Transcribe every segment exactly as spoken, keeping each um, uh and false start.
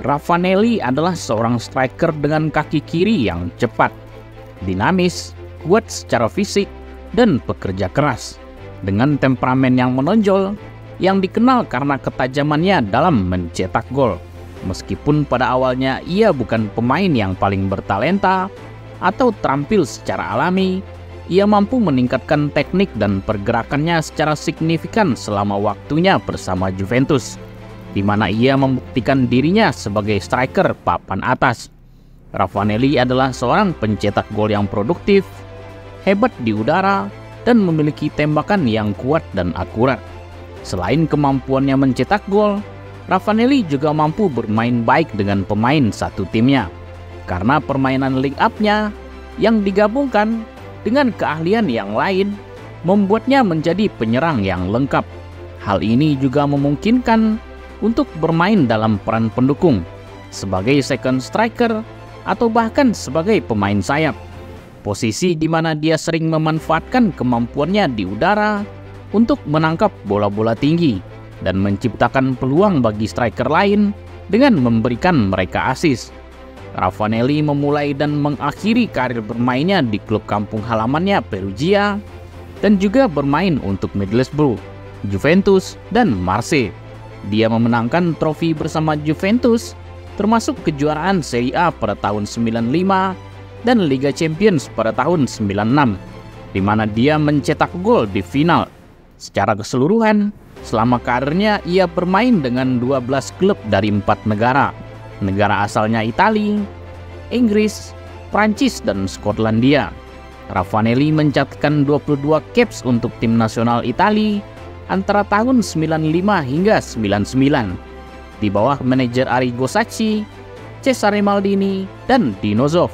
Raffanelli adalah seorang striker dengan kaki kiri yang cepat, dinamis, kuat secara fisik, dan pekerja keras. Dengan temperamen yang menonjol, yang dikenal karena ketajamannya dalam mencetak gol. Meskipun pada awalnya ia bukan pemain yang paling bertalenta atau terampil secara alami, ia mampu meningkatkan teknik dan pergerakannya secara signifikan selama waktunya bersama Juventus, di mana ia membuktikan dirinya sebagai striker papan atas. Raffanelli adalah seorang pencetak gol yang produktif, hebat di udara, dan memiliki tembakan yang kuat dan akurat. Selain kemampuannya mencetak gol, Raffanelli juga mampu bermain baik dengan pemain satu timnya, karena permainan link up-nya yang digabungkan dengan keahlian yang lain membuatnya menjadi penyerang yang lengkap. Hal ini juga memungkinkan untuk bermain dalam peran pendukung, sebagai second striker, atau bahkan sebagai pemain sayap. Posisi di mana dia sering memanfaatkan kemampuannya di udara untuk menangkap bola-bola tinggi dan menciptakan peluang bagi striker lain dengan memberikan mereka assist. Raffanelli memulai dan mengakhiri karir bermainnya di klub kampung halamannya Perugia, dan juga bermain untuk Middlesbrough, Juventus, dan Marseille. Dia memenangkan trofi bersama Juventus, termasuk kejuaraan Serie A pada tahun sembilan puluh lima dan Liga Champions pada tahun sembilan puluh enam, di mana dia mencetak gol di final. Secara keseluruhan, selama karirnya ia bermain dengan dua belas klub dari empat negara. Negara asalnya Italia, Inggris, Prancis, dan Skotlandia. Raffanelli mencatatkan dua puluh dua caps untuk tim nasional Italia antara tahun sembilan puluh lima hingga sembilan puluh sembilan, di bawah manajer Arrigo Sacchi, Cesare Maldini, dan Dino Zoff.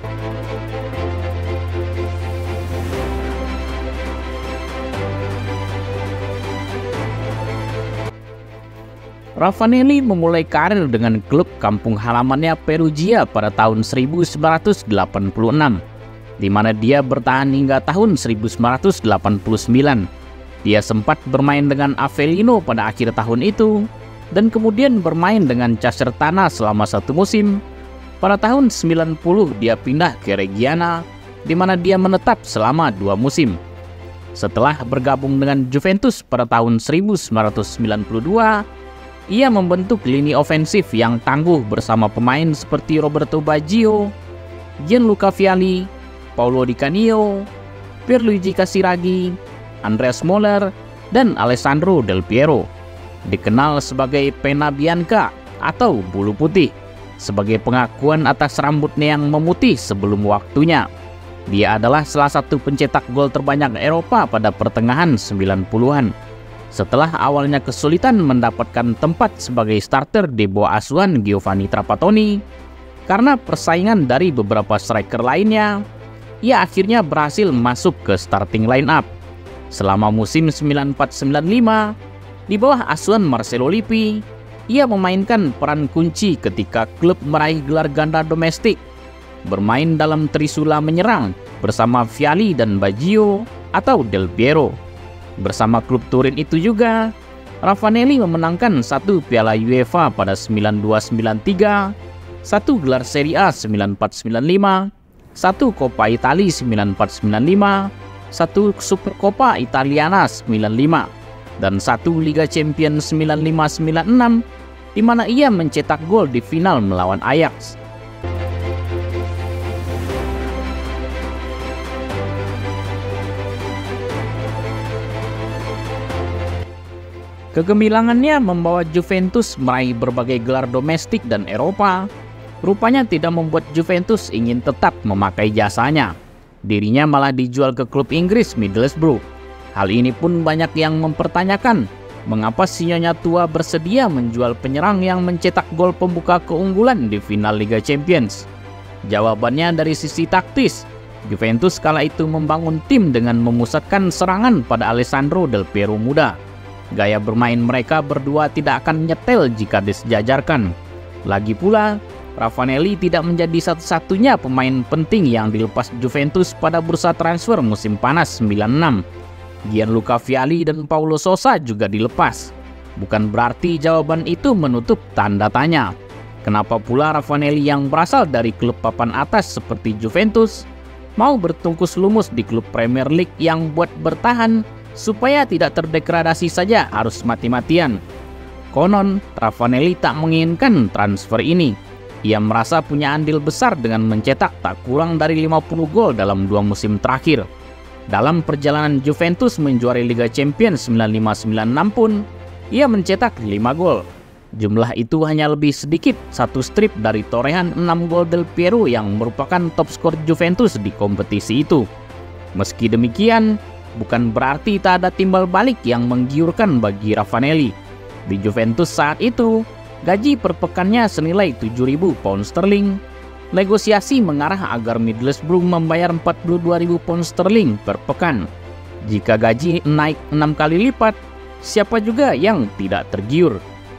Raffanelli memulai karir dengan klub kampung halamannya Perugia pada tahun seribu sembilan ratus delapan puluh enam, di mana dia bertahan hingga tahun seribu sembilan ratus delapan puluh sembilan. Dia sempat bermain dengan Avellino pada akhir tahun itu, dan kemudian bermain dengan Casertana selama satu musim. Pada tahun sembilan puluh dia pindah ke Reggiana, di mana dia menetap selama dua musim. Setelah bergabung dengan Juventus pada tahun seribu sembilan ratus sembilan puluh dua, ia membentuk lini ofensif yang tangguh bersama pemain seperti Roberto Baggio, Gianluca Vialli, Paolo Di Canio, Pierluigi Casiraghi, Andreas Moller, dan Alessandro Del Piero. Dikenal sebagai Pena Bianca atau bulu putih, sebagai pengakuan atas rambutnya yang memutih sebelum waktunya. Dia adalah salah satu pencetak gol terbanyak Eropa pada pertengahan sembilan puluhan. Setelah awalnya kesulitan mendapatkan tempat sebagai starter di bawah asuhan Giovanni Trapattoni karena persaingan dari beberapa striker lainnya, ia akhirnya berhasil masuk ke starting line up. Selama musim sembilan puluh empat sembilan puluh lima, di bawah asuhan Marcello Lippi, ia memainkan peran kunci ketika klub meraih gelar ganda domestik, bermain dalam trisula menyerang bersama Vialli dan Baggio atau Del Piero. Bersama klub Turin itu juga, Raffanelli memenangkan satu Piala UEFA pada sembilan puluh dua sembilan puluh tiga, satu gelar Serie A sembilan puluh empat sembilan puluh lima, satu Coppa Italia sembilan puluh empat sembilan puluh lima, satu Supercoppa Italiana sembilan puluh lima, dan satu Liga Champions sembilan puluh lima sembilan puluh enam, di mana ia mencetak gol di final melawan Ajax. Kegemilangannya membawa Juventus meraih berbagai gelar domestik dan Eropa, rupanya tidak membuat Juventus ingin tetap memakai jasanya. Dirinya malah dijual ke klub Inggris Middlesbrough. Hal ini pun banyak yang mempertanyakan, mengapa si nyonya tua bersedia menjual penyerang yang mencetak gol pembuka keunggulan di final Liga Champions? Jawabannya dari sisi taktis. Juventus kala itu membangun tim dengan memusatkan serangan pada Alessandro Del Piero muda. Gaya bermain mereka berdua tidak akan nyetel jika disejajarkan. Lagi pula, Raffanelli tidak menjadi satu-satunya pemain penting yang dilepas Juventus pada bursa transfer musim panas sembilan puluh enam. Gianluca Vialli dan Paulo Sousa juga dilepas. Bukan berarti jawaban itu menutup tanda tanya. Kenapa pula Raffanelli yang berasal dari klub papan atas seperti Juventus mau bertungkus lumus di klub Premier League yang buat bertahan supaya tidak terdegradasi saja harus mati-matian? Konon, Raffanelli tak menginginkan transfer ini. Ia merasa punya andil besar dengan mencetak tak kurang dari lima puluh gol dalam dua musim terakhir. Dalam perjalanan Juventus menjuarai Liga Champions sembilan lima sembilan enam pun, ia mencetak lima gol. Jumlah itu hanya lebih sedikit satu strip dari torehan enam gol Del Piero yang merupakan top skor Juventus di kompetisi itu. Meski demikian, bukan berarti tak ada timbal balik yang menggiurkan bagi Raffanelli. Di Juventus saat itu, gaji per pekannya senilai tujuh ribu pound sterling. Negosiasi mengarah agar Middlesbrough membayar empat puluh dua ribu pound sterling per pekan. Jika gaji naik enam kali lipat, siapa juga yang tidak tergiur?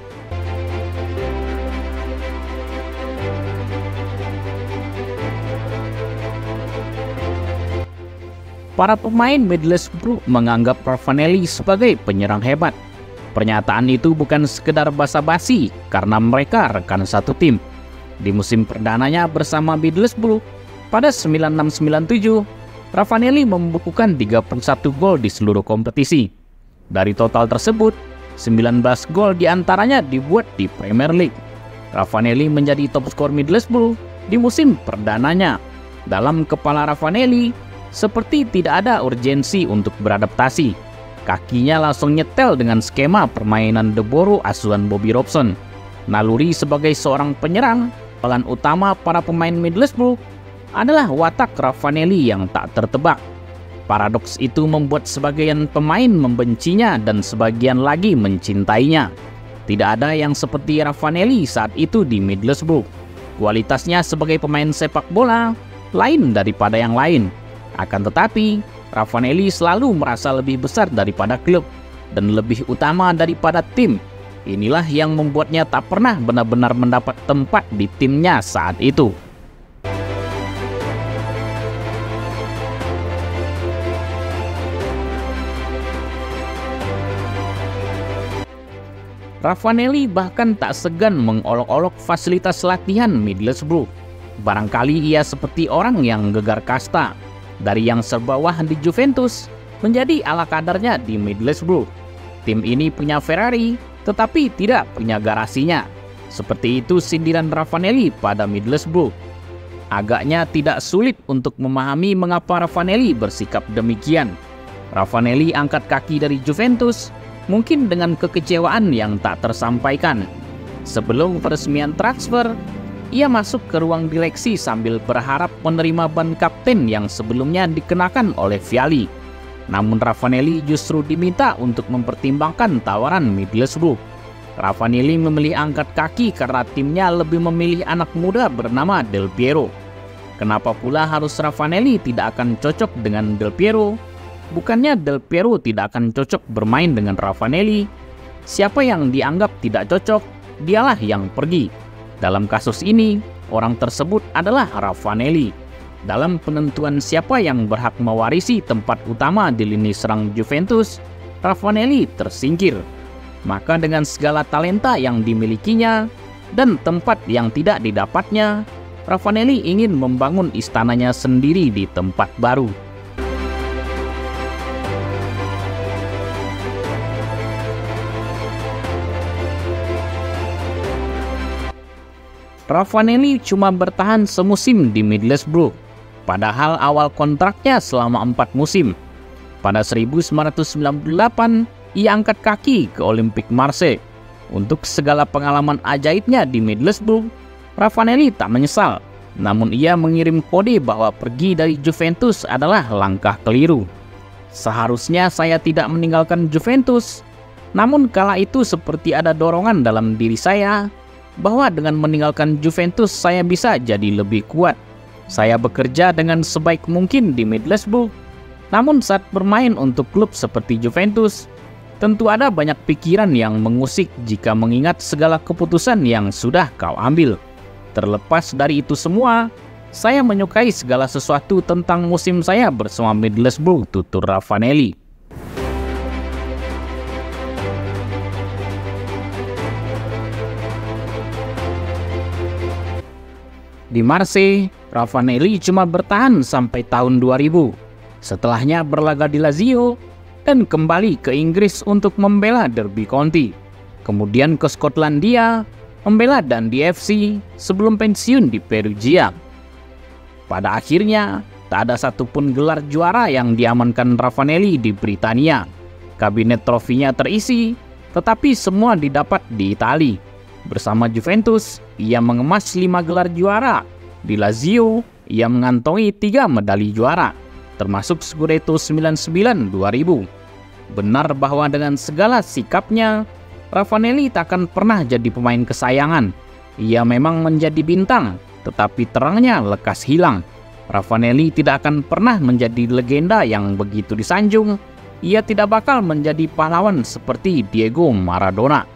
Para pemain Middlesbrough menganggap Raffanelli sebagai penyerang hebat. Pernyataan itu bukan sekedar basa-basi karena mereka rekan satu tim. Di musim perdananya bersama Middlesbrough pada sembilan enam sembilan tujuh, Raffanelli membukukan tiga puluh satu gol di seluruh kompetisi. Dari total tersebut, sembilan belas gol diantaranya dibuat di Premier League. Raffanelli menjadi top skor Middlesbrough di musim perdananya. Dalam kepala Raffanelli, seperti tidak ada urgensi untuk beradaptasi. Kakinya langsung nyetel dengan skema permainan De Boer asuhan Bobby Robson. Naluri sebagai seorang penyerang, peran utama para pemain Middlesbrough adalah watak Raffanelli yang tak tertebak. Paradoks itu membuat sebagian pemain membencinya dan sebagian lagi mencintainya. Tidak ada yang seperti Raffanelli saat itu di Middlesbrough. Kualitasnya sebagai pemain sepak bola lain daripada yang lain. Akan tetapi, Raffanelli selalu merasa lebih besar daripada klub dan lebih utama daripada tim. Inilah yang membuatnya tak pernah benar-benar mendapat tempat di timnya saat itu. Raffanelli bahkan tak segan mengolok-olok fasilitas latihan Middlesbrough. Barangkali ia seperti orang yang gegar kasta. Dari yang serbawahan di Juventus menjadi ala kadarnya di Middlesbrough. Tim ini punya Ferrari tetapi tidak punya garasinya. Seperti itu sindiran Raffanelli pada Middlesbrough. Agaknya tidak sulit untuk memahami mengapa Raffanelli bersikap demikian. Raffanelli angkat kaki dari Juventus mungkin dengan kekecewaan yang tak tersampaikan. Sebelum peresmian transfer, ia masuk ke ruang direksi sambil berharap menerima ban kapten yang sebelumnya dikenakan oleh Vialli. Namun Raffanelli justru diminta untuk mempertimbangkan tawaran Middlesbrough. Raffanelli memilih angkat kaki karena timnya lebih memilih anak muda bernama Del Piero. Kenapa pula harus Raffanelli tidak akan cocok dengan Del Piero? Bukannya Del Piero tidak akan cocok bermain dengan Raffanelli. Siapa yang dianggap tidak cocok, dialah yang pergi. Dalam kasus ini, orang tersebut adalah Raffanelli. Dalam penentuan siapa yang berhak mewarisi tempat utama di lini serang Juventus, Raffanelli tersingkir. Maka dengan segala talenta yang dimilikinya dan tempat yang tidak didapatnya, Raffanelli ingin membangun istananya sendiri di tempat baru. Raffanelli cuma bertahan semusim di Middlesbrough, padahal awal kontraknya selama empat musim. Pada seribu sembilan ratus sembilan puluh delapan, ia angkat kaki ke Olympique Marseille. Untuk segala pengalaman ajaibnya di Middlesbrough, Raffanelli tak menyesal. Namun ia mengirim kode bahwa pergi dari Juventus adalah langkah keliru. Seharusnya saya tidak meninggalkan Juventus, namun kala itu seperti ada dorongan dalam diri saya bahwa dengan meninggalkan Juventus saya bisa jadi lebih kuat. Saya bekerja dengan sebaik mungkin di Middlesbrough, namun saat bermain untuk klub seperti Juventus, tentu ada banyak pikiran yang mengusik jika mengingat segala keputusan yang sudah kau ambil. Terlepas dari itu semua, saya menyukai segala sesuatu tentang musim saya bersama Middlesbrough, tutur Raffanelli. Di Marseille, Ravanelli cuma bertahan sampai tahun dua ribu. Setelahnya berlaga di Lazio dan kembali ke Inggris untuk membela Derby County. Kemudian ke Skotlandia, membela Dundee F C sebelum pensiun di Perugia. Pada akhirnya, tak ada satupun gelar juara yang diamankan Ravanelli di Britania. Kabinet trofinya terisi, tetapi semua didapat di Italia. Bersama Juventus, ia mengemas lima gelar juara. Di Lazio, ia mengantongi tiga medali juara, termasuk Scudetto sembilan puluh sembilan dua ribu. Benar bahwa dengan segala sikapnya, Ravanelli tak akan pernah jadi pemain kesayangan. Ia memang menjadi bintang, tetapi terangnya lekas hilang. Ravanelli tidak akan pernah menjadi legenda yang begitu disanjung. Ia tidak bakal menjadi pahlawan seperti Diego Maradona.